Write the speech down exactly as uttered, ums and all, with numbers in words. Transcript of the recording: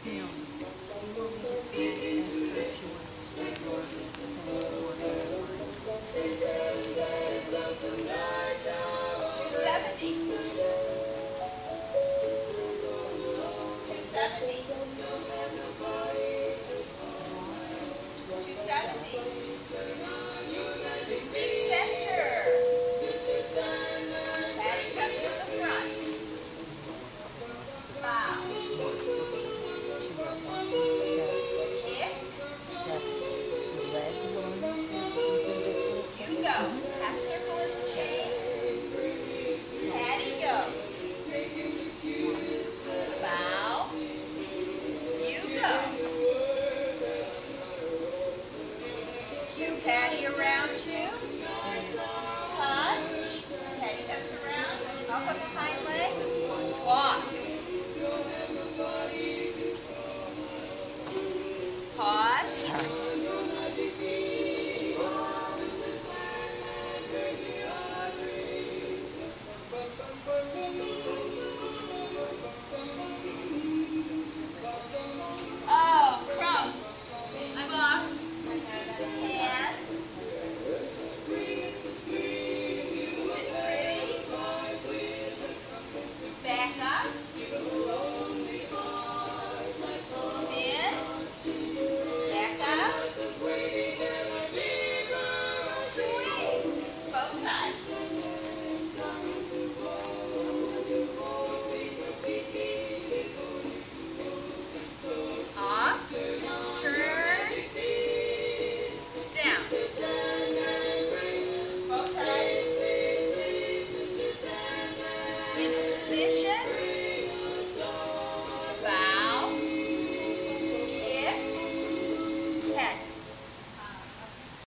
Kim, do you want me to tell, ask her if she wants to do your thing or two seventy. two seventy. two seventy. Center. Hattie comes to the front. Bow. she will want two steps. Kick. Step the leg one. Do you think that's what it's You like? go. Half circle is a chain. Hattie goes. Bow. You go. Cue Hattie around you. Touch. Hattie comes around. Up on the hind legs. Walk. Pause. Sorry.